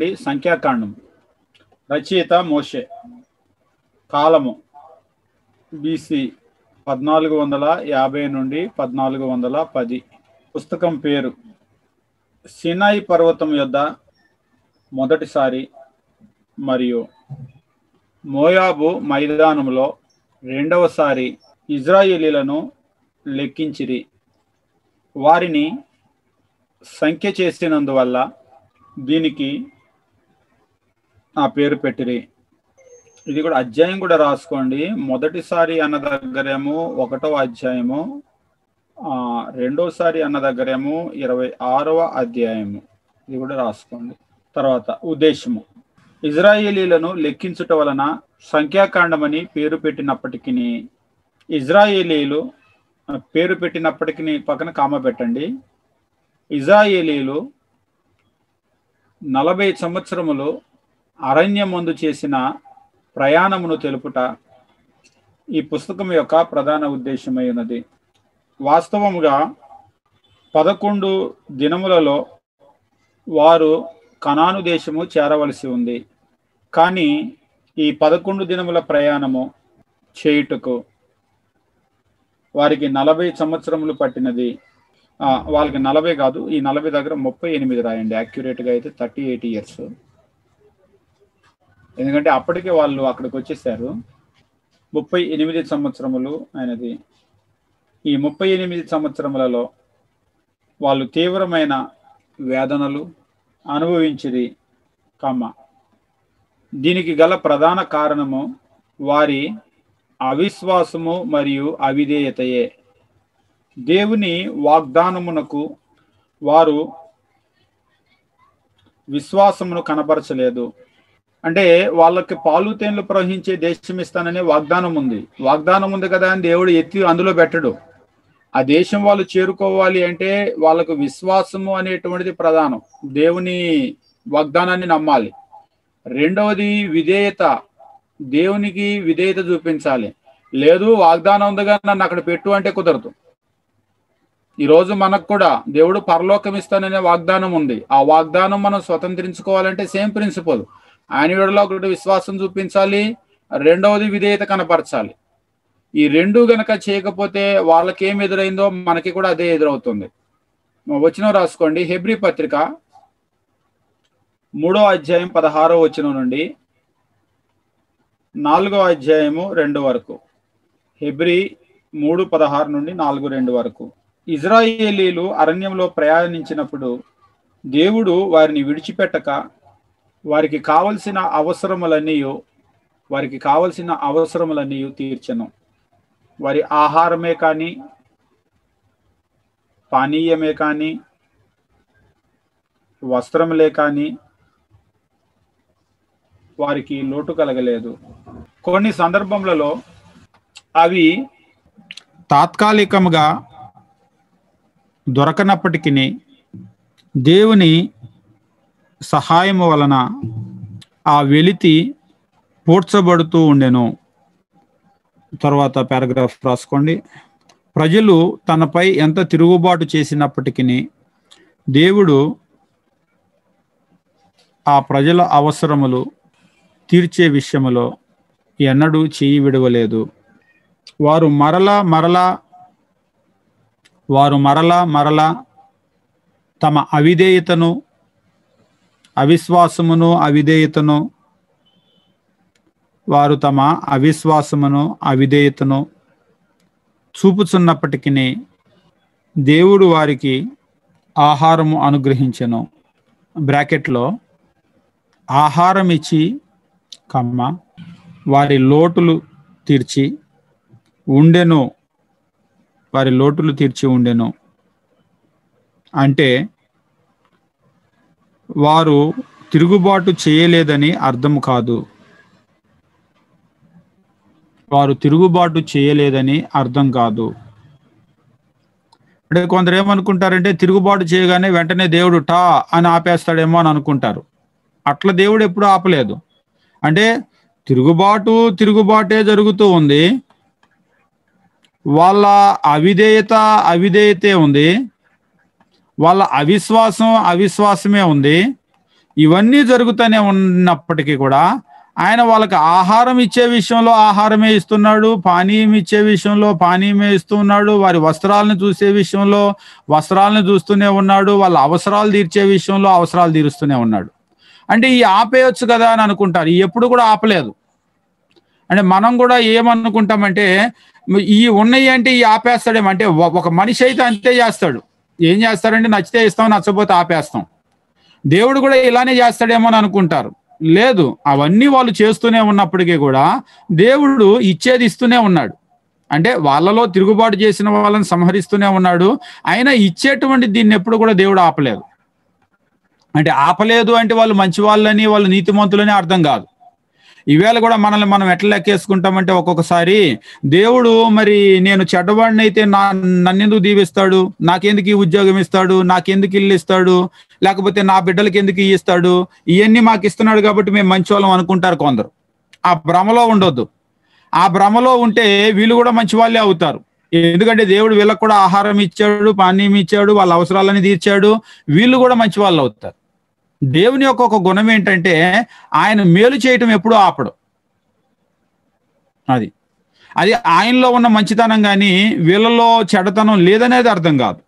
చూడండి, సంఖ్యాకాండం. రచయిత మోషే. కాలము బీసీ 1450 నుండి 1410. పుస్తకం పేరు సినాయి పర్వతం యొద్ద మొదటిసారి మరియు మోయాబు మైదానంలో రెండవసారి ఇజ్రాయేలీలను లెక్కించిరి. వారిని సంఖ్య చేసినందువల్ల దీనికి ఆ పేరు పెట్టిరి. ఇది కూడా అధ్యాయం కూడా రాసుకోండి. మొదటిసారి అన్న దగ్గరేమో 1వ అధ్యాయము, రెండోసారి అన్న దగ్గరేమో 26వ అధ్యాయము. ఇది కూడా రాసుకోండి. తర్వాత ఉద్దేశము, ఇజ్రాయేలీలను లెక్కించుట వలన సంఖ్యాకాండమని పేరు పెట్టినప్పటికీ, ఇజ్రాయేలీలు పేరు పెట్టినప్పటికీ పక్కన కామ పెట్టండి. ఇజ్రాయేలీలు 40 సంవత్సరములు అరణ్యమందు చేసిన ప్రయాణమును తెలుపుట ఈ పుస్తకం యొక్క ప్రధాన ఉద్దేశమై ఉన్నది. వాస్తవముగా 11 దినములలో వారు కనాను దేశము చేరవలసి ఉంది. కానీ ఈ 11 దినముల ప్రయాణము చేయుటకు వారికి 40 సంవత్సరములు పట్టినది. వాళ్ళకి 40 కాదు, ఈ 40 దగ్గర 38 రాయండి. యాక్యురేట్గా అయితే 38 years. ఎందుకంటే అప్పటికే వాళ్ళు అక్కడికి వచ్చేసారు. 38 సంవత్సరములు అయినది. ఈ 38 సంవత్సరములలో వాళ్ళు తీవ్రమైన వేదనలు అనుభవించిరి. దీనికి గల ప్రధాన కారణము వారి అవిశ్వాసము మరియు అవిధేయతయే. దేవుని వాగ్దానమునకు వారు విశ్వాసమును కనపరచలేదు. అంటే వాళ్ళకి పాలు తేనెలు ప్రవహించే దేశం ఇస్తాననే వాగ్దానం ఉంది. వాగ్దానం ఉంది కదా అని దేవుడు ఎత్తి అందులో పెట్టడు. ఆ దేశం వాళ్ళు చేరుకోవాలి అంటే వాళ్ళకు విశ్వాసము అనేటువంటిది ప్రధానం. దేవుని వాగ్దానాన్ని నమ్మాలి. రెండవది విధేయత. దేవునికి విధేయత చూపించాలి. లేదు వాగ్దానం ఉందిగా నన్ను అక్కడ పెట్టు అంటే కుదరదు. ఈరోజు మనకు కూడా దేవుడు పరలోకం ఇస్తాననే వాగ్దానం ఉంది. ఆ వాగ్దానం మనం స్వతంత్రించుకోవాలంటే సేమ్ ప్రిన్సిపల్. ఆయన విడలో ఒకటి విశ్వాసం చూపించాలి, రెండవది విధేయత కనపరచాలి. ఈ రెండు గనక చేయకపోతే వాళ్ళకి ఏం ఎదురైందో మనకి కూడా అదే ఎదురవుతుంది. వచనం రాసుకోండి. హెబ్రీ పత్రిక 3వ అధ్యాయం 16వ వచనం నుండి 4వ అధ్యాయము 2 వరకు. హెబ్రీ 3:16 నుండి 4:2 వరకు. ఇజ్రాయేలీలు అరణ్యంలో ప్రయాణించినప్పుడు దేవుడు వారిని విడిచిపెట్టక వారికి కావలసిన అవసరములన్నీ తీర్చెను. వారి ఆహారమే కానీ, పానీయమే కానీ, వస్త్రములే కానీ వారికి లోటు కలగలేదు. కొన్ని సందర్భములలో అవి తాత్కాలికముగా దొరకనప్పటికీ దేవుని సహాయము వలన ఆ వెలితి పూడ్చబడుతూ ఉండెను. తర్వాత పారాగ్రాఫ్ రాసుకోండి. ప్రజలు తనపై ఎంత తిరుగుబాటు చేసినప్పటికీ దేవుడు ఆ ప్రజల అవసరములు తీర్చే విషయములో ఎన్నడూ చేయి విడవలేదు. వారు మరలా తమ అవిశ్వాసమును అవిధేయతను చూపుచున్నప్పటికీ దేవుడు వారికి ఆహారము అనుగ్రహించెను. బ్రాకెట్లో ఆహారం ఇచ్చి వారి లోటులు తీర్చి ఉండెను. అంటే వారు తిరుగుబాటు చేయలేదని అర్థం కాదు. అంటే కొందరు ఏమనుకుంటారంటే తిరుగుబాటు చేయగానే వెంటనే దేవుడు టా అని ఆపేస్తాడేమో అని అనుకుంటారు. అట్లా దేవుడు ఎప్పుడు ఆపలేదు. అంటే తిరుగుబాటే జరుగుతూ ఉంది. వాళ్ళ అవిధేయతే ఉంది. వాళ్ళ అవిశ్వాసమే ఉంది. ఇవన్నీ జరుగుతూనే ఉన్నప్పటికీ కూడా ఆయన వాళ్ళకి ఆహారం ఇచ్చే విషయంలో ఆహారమే ఇస్తున్నాడు, పానీయం ఇచ్చే విషయంలో పానీయమే ఇస్తున్నాడు, వారి వస్త్రాలను చూసే విషయంలో వస్త్రాలను చూస్తూనే ఉన్నాడు, వాళ్ళ అవసరాలు తీర్చే విషయంలో అవసరాలు తీరుస్తూనే ఉన్నాడు. అంటే ఈ ఆపేయచ్చు కదా అని అనుకుంటారు, ఎప్పుడు కూడా ఆపలేదు. అంటే మనం కూడా ఏమనుకుంటామంటే ఈ ఉన్నాయి అంటే ఈ ఆపేస్తాడేమో, అంటే ఒక మనిషి అయితే అంతే చేస్తాడు. ఏం చేస్తాడంటే నచ్చితే ఇస్తాం, నచ్చపోతే ఆపేస్తాం. దేవుడు కూడా ఇలానే చేస్తాడేమో అని అనుకుంటారు. లేదు, అవన్నీ వాళ్ళు చేస్తూనే ఉన్నప్పటికీ కూడా దేవుడు ఇచ్చేది ఇస్తూనే ఉన్నాడు. అంటే వాళ్ళలో తిరుగుబాటు చేసిన వాళ్ళని సంహరిస్తూనే ఉన్నాడు. అయినా ఇచ్చేటువంటి దీన్ని ఎప్పుడు కూడా దేవుడు ఆపలేదు. అంటే ఆపలేదు అంటే వాళ్ళు మంచి వాళ్ళని, వాళ్ళు నీతిమంతులని అర్థం కాదు. ఈవేళ కూడా మనల్ని మనం ఎట్లా లెక్కేసుకుంటామంటే ఒక్కొక్కసారి దేవుడు మరి నేను చెడ్డవాడిని అయితే నన్నెందుకు దీవిస్తాడు, నాకెందుకు ఈ ఉద్యోగం ఇస్తాడు, నాకెందుకు ఇల్లు ఇస్తాడు, లేకపోతే నా బిడ్డలకి ఎందుకు ఇస్తాడు, ఇవన్నీ మాకు ఇస్తున్నాడు కాబట్టి మేము మంచి వాళ్ళం అనుకుంటారు కొందరు. ఆ భ్రమలో ఉండొద్దు. ఆ భ్రమలో ఉంటే వీళ్ళు కూడా మంచి వాళ్ళే అవుతారు. ఎందుకంటే దేవుడు వీళ్ళకు కూడా ఆహారం ఇచ్చాడు, పానీయం ఇచ్చాడు, వాళ్ళ అవసరాలని తీర్చాడు, వీళ్ళు కూడా మంచి వాళ్ళు అవుతారు. దేవుని యొక్క ఒక గుణం ఏంటంటే ఆయన మేలు చేయటం ఎప్పుడూ ఆపడు. అది ఆయనలో ఉన్న మంచితనం కానీ వీళ్ళలో చెడతనం లేదనేది అర్థం కాదు.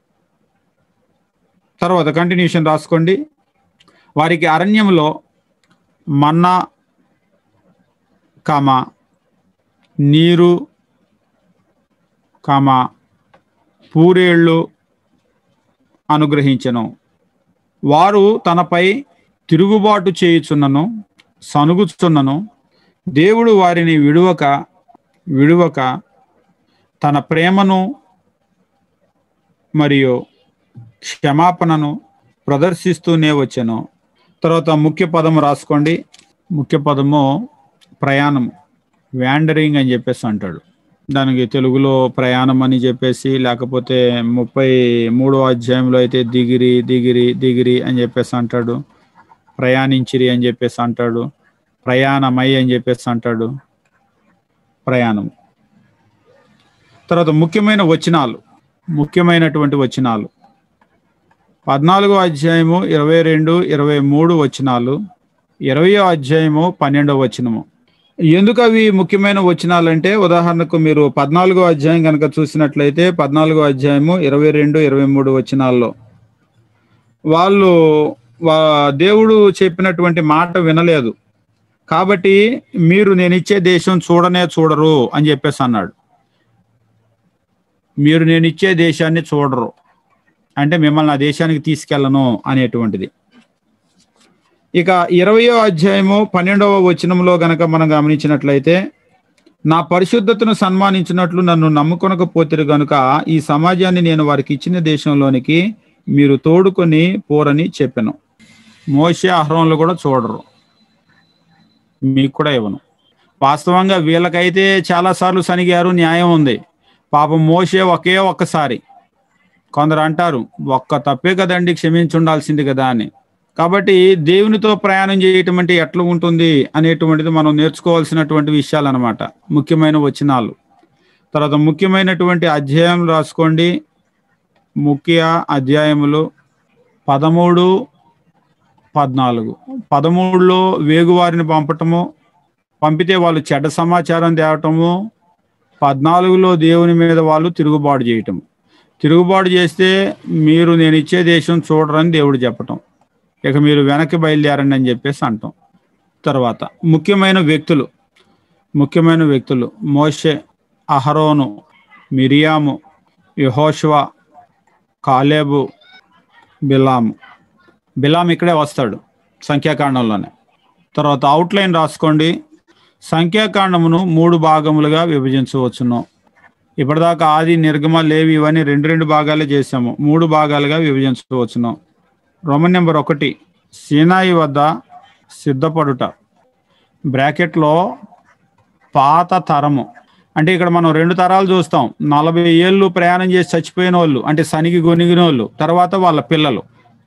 తర్వాత కంటిన్యూషన్ రాసుకోండి. వారికి అరణ్యంలో మన్నా, నీరు, పూరేళ్ళు అనుగ్రహించెను. వారు తనపై తిరుగుబాటు చేయుచున్నను, సనుగుచున్నను. దేవుడు వారిని విడువక తన ప్రేమను మరియు క్షమాపణను ప్రదర్శిస్తూనే వచ్చెను. తర్వాత ముఖ్య పదము రాసుకోండి. ముఖ్య పదము ప్రయాణం, వ్యాండరింగ్ అని చెప్పేసి అంటాడు. దానికి తెలుగులో ప్రయాణం అని చెప్పేసి, లేకపోతే 33వ అధ్యాయంలో అయితే దిగిరి అని చెప్పేసి అంటాడు, ప్రయాణించిరి అని చెప్పేసి అంటాడు, ప్రయాణమై అని చెప్పేసి అంటాడు, ప్రయాణం. తర్వాత ముఖ్యమైనటువంటి వచనాలు 14వ అధ్యాయము 22, 23 వచనాలు, 20వ అధ్యాయము 12వ వచనము. ఎందుకు అవి ముఖ్యమైన వచనాలంటే, ఉదాహరణకు మీరు 14వ అధ్యాయం కనుక చూసినట్లయితే 14వ అధ్యాయము 22, 23 వచనాల్లో వాళ్ళు దేవుడు చెప్పినటువంటి మాట వినలేదు కాబట్టి మీరు నేనిచ్చే దేశం చూడరు అని చెప్పేసి అన్నాడు. మీరు నేనిచ్చే దేశాన్ని చూడరు అంటే మిమ్మల్ని ఆ దేశానికి తీసుకెళ్ళను అనేటువంటిది. ఇక 20వ అధ్యాయము 12వ వచనంలో గనక మనం గమనించినట్లయితే, నా పరిశుద్ధతను సన్మానించినట్లు నన్ను నమ్ముకొనకపోతిరు గనుక ఈ సమాజాన్ని నేను వారికి ఇచ్చిన దేశంలోనికి మీరు తోడుకొని పోరని చెప్పాను. మోషే, అహరోన్లు కూడా చూడరు, మీకు కూడా ఇవ్వను. వాస్తవంగా వీళ్ళకైతే చాలాసార్లు సనిగారు, న్యాయం ఉంది. పాపం మోషే ఒక్కసారి. కొందరు అంటారు ఒక్క తప్పే కదండి, క్షమించుండాల్సింది కదా అని. కాబట్టి దేవునితో ప్రయాణం చేయటం అంటే ఎట్లా ఉంటుంది అనేటువంటిది మనం నేర్చుకోవాల్సినటువంటి విషయాలు అన్నమాట, ముఖ్యమైన వచనాలు. తర్వాత ముఖ్యమైనటువంటి అధ్యాయం రాసుకోండి. ముఖ్య అధ్యాయములు 13, 14. 13లో వేగువారిని పంపితే వాళ్ళు చెడ్డ సమాచారం తేవటము. 14లో దేవుని మీద వాళ్ళు తిరుగుబాటు చేయటం. తిరుగుబాటు చేస్తే మీరు నేను ఇచ్చే దేశం చూడరని దేవుడు చెప్పటం. ఇక మీరు వెనక్కి బయలుదేరండి అని చెప్పేసి అంటాం. తర్వాత ముఖ్యమైన వ్యక్తులు మోషే, అహరోను, మిరియాము, యెహోషువ, కాలేబు, బిలాము ఇక్కడే వస్తాడు సంఖ్యాకాండంలోనే. తర్వాత అవుట్లైన్ రాసుకోండి. సంఖ్యాకాండమును 3 భాగములుగా విభజించవచ్చును. ఇప్పటిదాకా ఆది, నిర్గమ, లేవి ఇవన్నీ 2 భాగాలే చేసాము. 3 భాగాలుగా విభజించవచ్చును. రోమన్ నెంబర్ 1, సీనాయి వద్ద సిద్ధపడుట, బ్రాకెట్లో పాత తరము. అంటే ఇక్కడ మనం 2 తరాలు చూస్తాం. 40 ఏళ్ళు ప్రయాణం చేసి చచ్చిపోయిన వాళ్ళు, అంటే సనిగి గొనిగిన వాళ్ళు, తర్వాత వాళ్ళ పిల్లలు.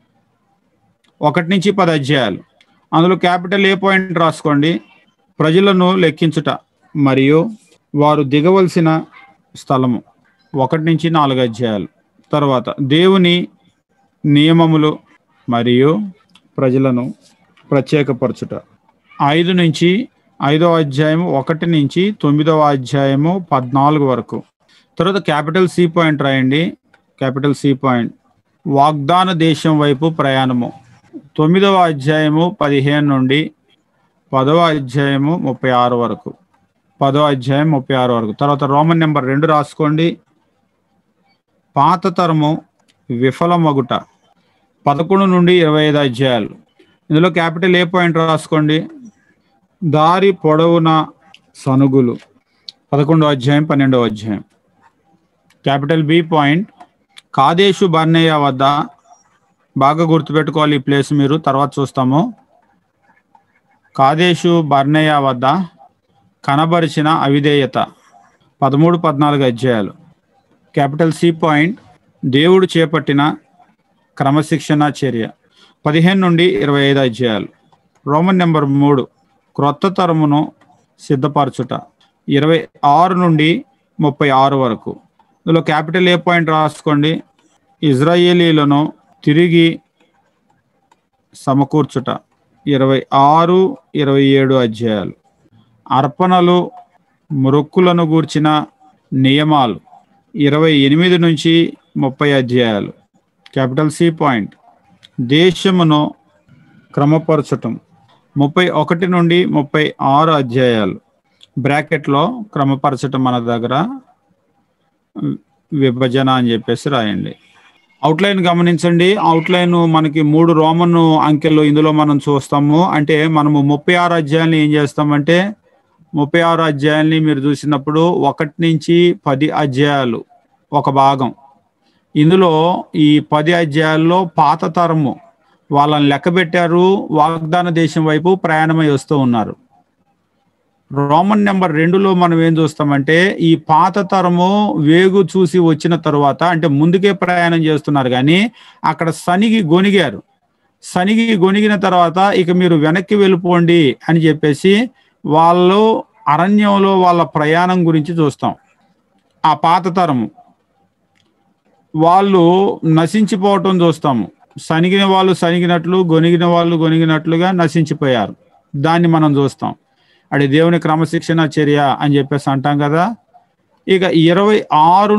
1 నుంచి 10 అధ్యాయాలు. అందులో క్యాపిటల్ ఏ పాయింట్ రాసుకోండి. ప్రజలను లెక్కించుట మరియు వారు దిగవలసిన స్థలము. 1 నుంచి 4 అధ్యాయాలు. తర్వాత దేవుని నియమములు మరియు ప్రజలను ప్రత్యేకపరచుట. 5 నుంచి 5వ అధ్యాయము 1 నుంచి 9వ అధ్యాయము 14 వరకు. తర్వాత క్యాపిటల్ సి పాయింట్ రాయండి. క్యాపిటల్ సి పాయింట్ వాగ్దాన దేశం వైపు ప్రయాణము. 9వ అధ్యాయము 15 నుండి 10వ అధ్యాయము 36 వరకు. 10వ అధ్యాయం 36 వరకు. తర్వాత రోమన్ నెంబర్ 2 రాసుకోండి. పాత తరము విఫలమగుట. 11 నుండి 25 అధ్యాయాలు. ఇందులో క్యాపిటల్ ఏ పాయింట్ రాసుకోండి. దారి పొడవున సనుగులు. 11వ అధ్యాయం 12వ అధ్యాయం. క్యాపిటల్ బి పాయింట్ కాదేశు బర్నేయ వద్ద. బాగా గుర్తుపెట్టుకోవాలి ఈ ప్లేస్, మీరు తర్వాత చూస్తాము. కాదేశు బర్నేయ వద్ద కనబరిచిన అవిధేయత. 13-14 అధ్యాయాలు. క్యాపిటల్ సి పాయింట్ దేవుడు చేపట్టిన క్రమశిక్షణ చర్య. 15 నుండి 25 అధ్యాయాలు. రోమన్ నెంబర్ 3 క్రొత్త తరమును సిద్ధపరచుట. 26 నుండి 36 వరకు. ఇందులో క్యాపిటల్ ఏ పాయింట్ రాసుకోండి. ఇజ్రాయేలీలను తిరిగి సమకూర్చుట. 26-27 అధ్యాయాలు. అర్పణలు మొక్కులను గూర్చిన నియమాలు. 28 నుంచి 30 అధ్యాయాలు. క్యాపిటల్ సి పాయింట్ దేశమును క్రమపరచటం. 31 నుండి 36 అధ్యాయాలు. బ్రాకెట్లో క్రమపరచటం మన దగ్గర విభజన అని చెప్పేసి రాయండి. అవుట్లైన్ గమనించండి. అవుట్లైన్ మనకి 3 రోమన్ అంకెలు ఇందులో మనం చూస్తాము. అంటే మనము 36 అధ్యాయాన్ని ఏం చేస్తామంటే 36 అధ్యాయాల్ని మీరు చూసినప్పుడు 1 నుంచి 10 అధ్యాయాలు ఒక భాగం. ఇందులో ఈ 10 అధ్యాయాల్లో పాత తరము వాళ్ళని లెక్క పెట్టారు, వాగ్దాన దేశం వైపు ప్రయాణమై వస్తూ ఉన్నారు. రోమన్ నెంబర్ 2లో మనం ఏం చూస్తామంటే ఈ పాత తరము వేగు చూసి వచ్చిన తరువాత, అంటే ముందుకే ప్రయాణం చేస్తున్నారు కానీ అక్కడ సనిగి గొనిగారు. సనిగి గొనిగిన తర్వాత ఇక మీరు వెనక్కి వెళ్ళిపోండి అని చెప్పేసి వాళ్ళు అరణ్యంలో వాళ్ళ ప్రయాణం గురించి చూస్తాం. ఆ పాత తరము వాళ్ళు నశించిపోవటం చూస్తాము. సనిగిన వాళ్ళు సనిగినట్లు, గొనిగిన వాళ్ళు గొనిగినట్లుగా నశించిపోయారు. దాన్ని మనం చూస్తాం. అది దేవుని క్రమశిక్షణ చర్య అని చెప్పేసి అంటాం కదా. ఇక 26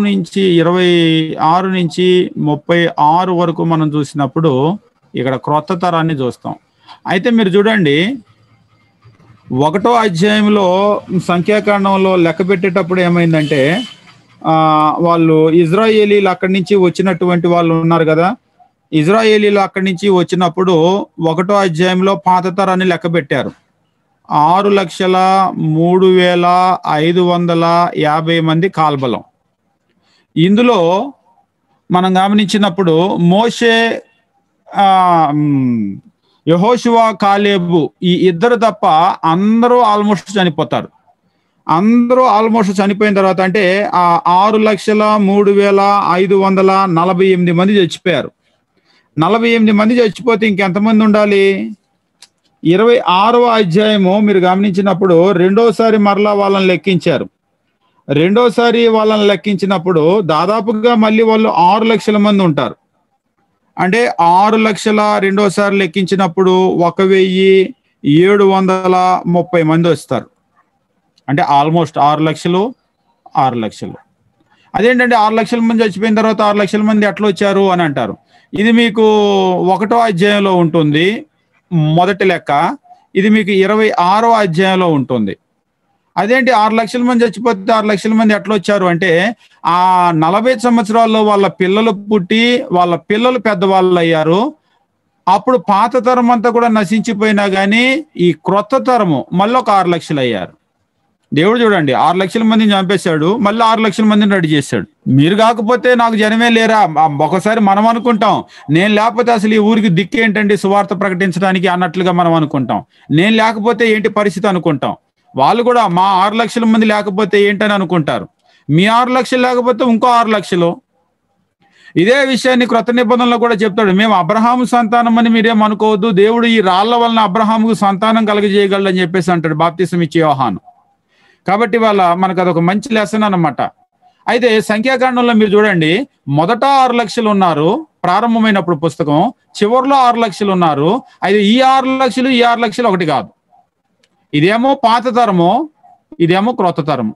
నుంచి 36 వరకు మనం చూసినప్పుడు ఇక్కడ క్రొత్త తరాన్ని చూస్తాం. అయితే మీరు చూడండి 1వ అధ్యాయంలో సంఖ్యాకాండంలో లెక్క పెట్టేటప్పుడు ఏమైందంటే వాళ్ళు ఇజ్రాయేలీలు అక్కడి నుంచి వచ్చినటువంటి వాళ్ళు ఉన్నారు కదా. ఇజ్రాయేలీలు అక్కడి నుంచి వచ్చినప్పుడు 1వ అధ్యాయంలో పాత తరాన్ని లెక్క పెట్టారు. 6,03,550 మంది కాల్బలం. ఇందులో మనం గమనించినప్పుడు మోషే, యెహోషువ, కాలేబు ఈ ఇద్దరు తప్ప అందరూ ఆల్మోస్ట్ చనిపోతారు. అందరూ ఆల్మోస్ట్ చనిపోయిన తర్వాత అంటే 6,03,548 మంది చచ్చిపోయారు. 48 మంది చచ్చిపోతే ఇంకెంతమంది ఉండాలి? 26వ అధ్యాయము మీరు గమనించినప్పుడు రెండోసారి మరలా వాళ్ళని లెక్కించారు. రెండోసారి వాళ్ళని లెక్కించినప్పుడు దాదాపుగా మళ్ళీ వాళ్ళు 6 లక్షల మంది ఉంటారు. అంటే 6 లక్షల రెండోసారి లెక్కించినప్పుడు 1,730 మంది వస్తారు. అంటే ఆల్మోస్ట్ 6 లక్షలు. అదేంటంటే 6 లక్షల మంది చచ్చిపోయిన తర్వాత 6 లక్షల మంది ఎట్లా వచ్చారు అని అంటారు. ఇది మీకు 1వ అధ్యాయంలో ఉంటుంది మొదటి లెక్క. ఇది మీకు 26వ అధ్యాయంలో ఉంటుంది. అదేంటి 6 లక్షల మంది చచ్చిపోతే 6 లక్షల మంది ఎట్లా వచ్చారు అంటే ఆ 40 సంవత్సరాల్లో వాళ్ళ పిల్లలు పుట్టి వాళ్ళ పిల్లలు పెద్దవాళ్ళు అయ్యారు. అప్పుడు పాత తరం అంతా కూడా నశించిపోయినా కానీ ఈ క్రొత్త తరము మళ్ళీ ఒక 6 లక్షలు అయ్యారు. దేవుడు చూడండి 6 లక్షల మందిని చంపేశాడు, మళ్ళీ 6 లక్షల మందిని రెడీ చేశాడు. మీరు కాకపోతే నాకు జనమే లేరా? ఒకసారి మనం అనుకుంటాం, నేను లేకపోతే అసలు ఈ ఊరికి దిక్కేంటండి సువార్త ప్రకటించడానికి అన్నట్లుగా మనం అనుకుంటాం. నేను లేకపోతే ఏంటి పరిస్థితి అనుకుంటాం. వాళ్ళు కూడా మా 6 లక్షల మంది లేకపోతే ఏంటని అనుకుంటారు. మీ 6 లక్షలు లేకపోతే ఇంకో 6 లక్షలు. ఇదే విషయాన్ని క్రొత్త నిబంధనలో కూడా చెప్తాడు. మేము అబ్రహాము సంతానం అని మీరేం అనుకోవద్దు, దేవుడు ఈ రాళ్ల వలన అబ్రహాముకు సంతానం కలుగజేయగలడని చెప్పేసి అంటాడు బాప్తిసం ఇచ్చే యోహాను. కాబట్టి మనకు అదొక మంచి లెసన్ అన్నమాట. అయితే సంఖ్యాకాండంలో మీరు చూడండి మొదట 6 లక్షలు ఉన్నారు, ప్రారంభమైనప్పుడు పుస్తకం చివరిలో 6 లక్షలు ఉన్నారు. అయితే ఈ 6 లక్షలు ఈ 6 లక్షలు ఒకటి కాదు. ఇదేమో పాత తరము, ఇదేమో క్రొత్త తరము.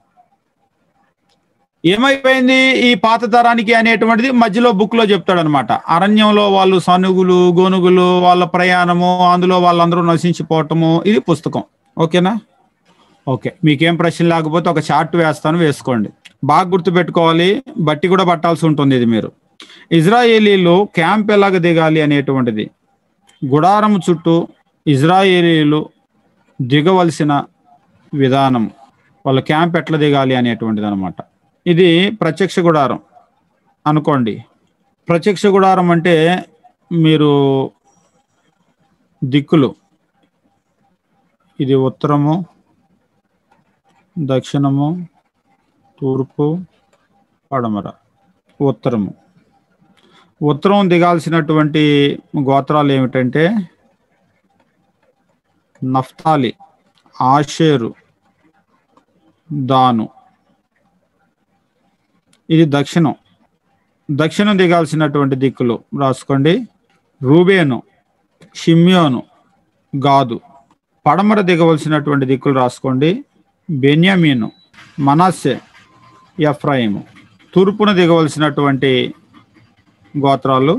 ఏమైపోయింది ఈ పాత తరానికి అనేటువంటిది మధ్యలో బుక్ లో చెప్తాడు అనమాట. అరణ్యంలో వాళ్ళు సనుగులు గోనుగులు, వాళ్ళ ప్రయాణము, అందులో వాళ్ళందరూ నశించిపోవటము, ఇది పుస్తకం. ఓకేనా? ఓకే, మీకేం ప్రశ్న లేకపోతే ఒక చార్ట్ వేస్తాను, వేసుకోండి. బాగా గుర్తుపెట్టుకోవాలి, బట్టి కూడా పట్టాల్సి ఉంటుంది ఇది మీరు. ఇజ్రాయేలీలు క్యాంప్ ఎలాగ దిగాలి అనేటువంటిది, గుడారం చుట్టూ ఇజ్రాయేలీలు దిగవలసిన విధానం, వాళ్ళ క్యాంప్ ఎట్లా దిగాలి అనేటువంటిది అనమాట. ఇది ప్రత్యక్ష గుడారం అనుకోండి. ప్రత్యక్ష గుడారం అంటే మీరు దిక్కులు, ఇది ఉత్తరము, దక్షిణము, తూర్పు, పడమర. ఉత్తరం దిగాల్సినటువంటి గోత్రాలు ఏమిటంటే నఫ్తాలి, ఆషేరు, దాను. ఇది దక్షిణం దిగాల్సినటువంటి దిక్కులు రాసుకోండి. రూబేను, షిమ్యోను, గాదు. పడమర దిగవలసినటువంటి దిక్కులు రాసుకోండి. బెన్యామీను, మనస్సే, ఎఫ్రాయిము. తూర్పున దిగవలసినటువంటి గోత్రాలు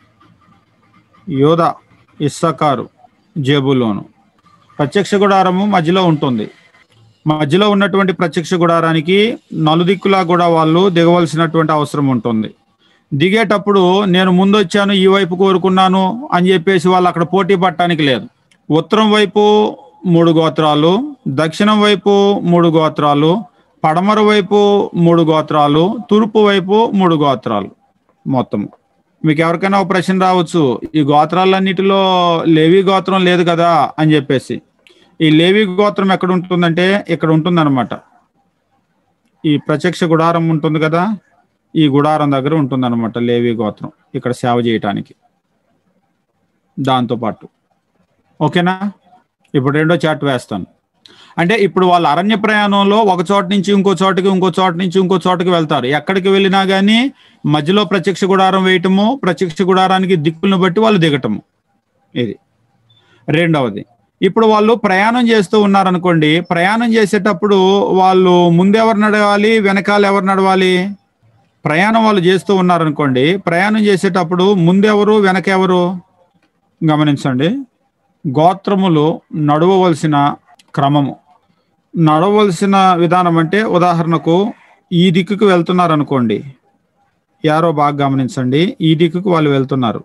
యోదా, ఇస్సాకారు, జెబులోను. ప్రత్యక్ష గుడారము మధ్యలో ఉంటుంది. మధ్యలో ఉన్నటువంటి ప్రత్యక్ష గుడారానికి నలుదిక్కులా కూడా వాళ్ళు దిగవలసినటువంటి అవసరం ఉంటుంది. దిగేటప్పుడు నేను ముందు వచ్చాను, ఈ వైపు కోరుకున్నాను అని చెప్పేసి వాళ్ళు అక్కడ పోటీ పట్టడానికి లేదు. ఉత్తరం వైపు 3 గోత్రాలు, దక్షిణం వైపు 3 గోత్రాలు, పడమర వైపు 3 గోత్రాలు, తూర్పు వైపు 3 గోత్రాలు. మొత్తం మీకు ఎవరికైనా ఒక ప్రశ్న రావచ్చు, ఈ గోత్రాలన్నిటిలో లేవి గోత్రం లేదు కదా అని చెప్పేసి. ఈ లేవి గోత్రం ఎక్కడ ఉంటుందంటే ఇక్కడ ఉంటుందన్నమాట. ఈ ప్రత్యక్ష గుడారం ఉంటుంది కదా, ఈ గుడారం దగ్గర ఉంటుందన్నమాట లేవి గోత్రం, ఇక్కడ సేవ చేయటానికి దాంతోపాటు. ఓకేనా? ఇప్పుడు రెండో చార్ట్ వేస్తాను. అంటే ఇప్పుడు వాళ్ళ అరణ్య ప్రయాణంలో ఒక చోట నుంచి ఇంకో చోటకి, ఇంకో చోట నుంచి ఇంకో చోటకి వెళ్తారు. ఎక్కడికి వెళ్ళినా కానీ మధ్యలో ప్రత్యక్ష గుడారం వేయటము, ప్రత్యక్ష గుడారానికి దిక్కులను బట్టి వాళ్ళు దిగటము. ఇది రెండవది. ఇప్పుడు వాళ్ళు ప్రయాణం చేస్తూ ఉన్నారనుకోండి, ప్రయాణం చేసేటప్పుడు వాళ్ళు ముందెవరు నడవాలి, వెనకాల ఎవరు నడవాలి? ప్రయాణం వాళ్ళు చేస్తూ ఉన్నారనుకోండి, ప్రయాణం చేసేటప్పుడు ముందెవరు వెనకెవరు గమనించండి. గోత్రములు నడవవలసిన క్రమము, నడవలసిన విధానం అంటే ఉదాహరణకు ఈ దిక్కుకు వెళ్తున్నారు అనుకోండి, యారో బాగా గమనించండి, ఈ దిక్కుకు వాళ్ళు వెళ్తున్నారు.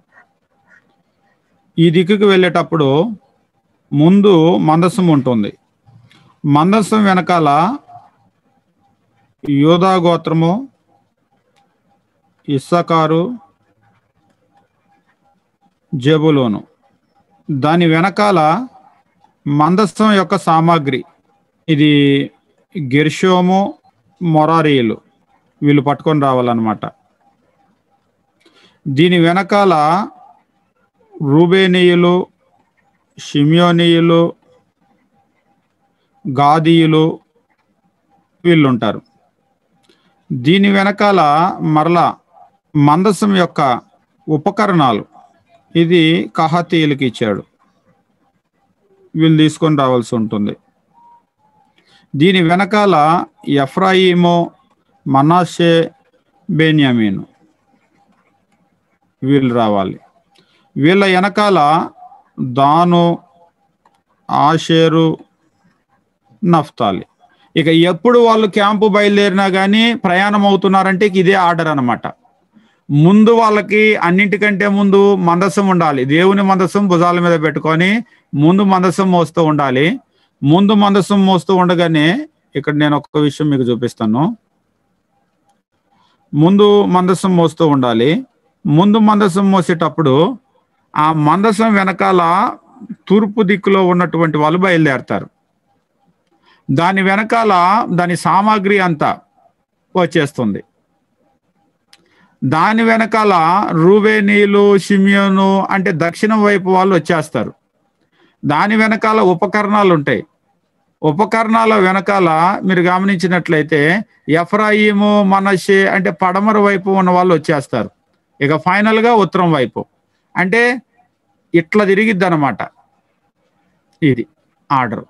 ఈ దిక్కుకు వెళ్ళేటప్పుడు ముందు మందసం ఉంటుంది, మందసం వెనకాల యోదా గోత్రము, ఇస్సాకారు, జెబులోను. దాని వెనకాల మందసం యొక్క సామాగ్రి, ఇది గెర్షోము, మొరారీయులు, వీళ్ళు పట్టుకొని రావాలన్నమాట. దీని వెనకాల రూబేనీయులు, షిమ్యోనీయులు, గాదీయులు వీళ్ళు ఉంటారు. దీని వెనకాల మరలా మందసం యొక్క ఉపకరణాలు, ఇది కహాతీయులకి ఇచ్చాడు, వీళ్ళు తీసుకొని రావాల్సి ఉంటుంది. దీని వెనకాల ఎఫ్రాయిము, మనస్సే, బెన్యామీను వీళ్ళు రావాలి. వీళ్ళ వెనకాల దాను, ఆషేరు, నఫ్తాలి. ఇక ఎప్పుడు వాళ్ళు క్యాంపు బయలుదేరినా కానీ ప్రయాణం అవుతున్నారంటే ఇదే ఆర్డర్ అన్నమాట. ముందు వాళ్ళకి అన్నింటికంటే ముందు మందసం ఉండాలి. దేవుని మందసం భుజాల మీద పెట్టుకొని ముందు మందసం మోస్తూ ఉండాలి. ముందు మందసం మోస్తూ ఉండగానే ఇక్కడ నేను ఒక్క విషయం మీకు చూపిస్తాను. ముందు మందసం మోస్తూ ఉండాలి. ముందు మందసం మోసేటప్పుడు ఆ మందసం వెనకాల తూర్పు దిక్కులో ఉన్నటువంటి వాళ్ళు బయలుదేరతారు. దాని వెనకాల దాని సామాగ్రి అంతా వచ్చేస్తుంది. దాని వెనకాల రూబేనీయులు, షిమ్యోను అంటే దక్షిణం వైపు వాళ్ళు వచ్చేస్తారు. దాని వెనకాల ఉపకరణాలు ఉంటాయి. ఉపకరణాల వెనకాల మీరు గమనించినట్లయితే ఎఫ్రాయిము, మనస్సే అంటే పడమర వైపు ఉన్న వాళ్ళు వచ్చేస్తారు. ఇక ఫైనల్గా ఉత్తరం వైపు. అంటే ఇట్లా తిరిగిద్ది అనమాట. ఇది ఆర్డర్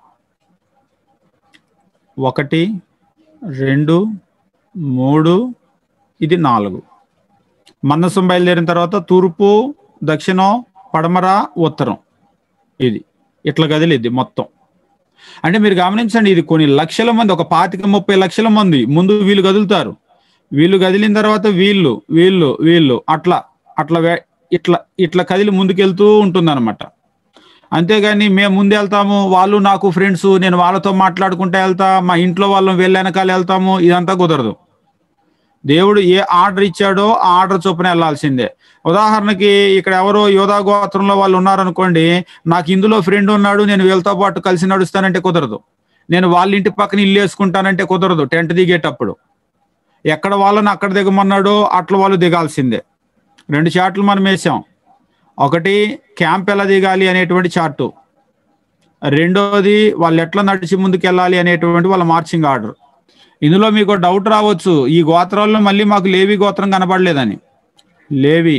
1 2 3, ఇది 4. మందసం బయలుదేరిన తర్వాత తూర్పు, దక్షిణం, పడమర, ఉత్తరం, ఇది ఇట్లా కదిలిద్ది మొత్తం. అంటే మీరు గమనించండి, ఇది కొన్ని లక్షల మంది, ఒక 25-30 లక్షల మంది ముందు వీళ్ళు కదులుతారు. వీళ్ళు కదిలిన తర్వాత వీళ్ళు వీళ్ళు వీళ్ళు అట్లా అట్లా ఇట్లా ఇట్లా కదిలి ముందుకెళ్తూ ఉంటుందన్నమాట. అంతేగాని మేము ముందు వెళ్తాము, వాళ్ళు నాకు ఫ్రెండ్స్, నేను వాళ్ళతో మాట్లాడుకుంటూ వెళ్తా, మా ఇంట్లో వాళ్ళం వెనకాల వెళ్తాము, ఇదంతా కుదరదు. దేవుడు ఏ ఆర్డర్ ఇచ్చాడో ఆ ఆర్డర్ చొప్పున వెళ్ళాల్సిందే. ఉదాహరణకి ఇక్కడ ఎవరో యోధా గోత్రంలో వాళ్ళు ఉన్నారనుకోండి, నాకు ఇందులో ఫ్రెండ్ ఉన్నాడు, నేను వీళ్ళతో పాటు కలిసి నడుస్తానంటే కుదరదు. నేను వాళ్ళ ఇంటి పక్కన ఇల్లు వేసుకుంటానంటే కుదరదు. టెంట్ దిగేటప్పుడు ఎక్కడ వాళ్ళని అక్కడ దిగమన్నాడో అట్లా వాళ్ళు దిగాల్సిందే. 2 చార్ట్లు మనం వేసాం. ఒకటి క్యాంప్ ఎలా దిగాలి అనేటువంటి చార్టు, రెండోది వాళ్ళు ఎట్లా నడిచి ముందుకు వెళ్ళాలి అనేటువంటి వాళ్ళ మార్చింగ్ ఆర్డర్. ఇందులో మీకు డౌట్ రావచ్చు, ఈ గోత్రాల్లో మళ్ళీ మాకు లేవి గోత్రం కనపడలేదని. లేవి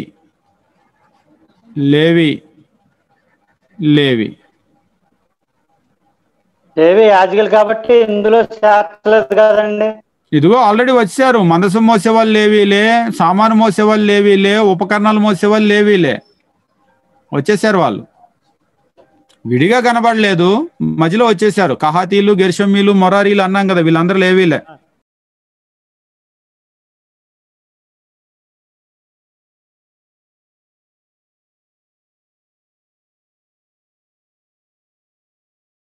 లేవి లేవి లేవి యాజకులు కాబట్టి ఇందులో చేర్చలేదు కదండి. ఇదిగో ఆల్రెడీ వచ్చారు. మందసం మోసేవాళ్ళు లేవీలే, సామాను మోసేవాళ్ళు లేవీలే, ఉపకరణాలు మోసేవాళ్ళు లేవీలే, వచ్చేసారు. వాళ్ళు విడిగా కనబడలేదు, మధ్యలో వచ్చేసారు. కహాతీలు, గెర్షమీలు, మొరారీలు అన్నాం కదా, వీళ్ళందరూ లేవీలే.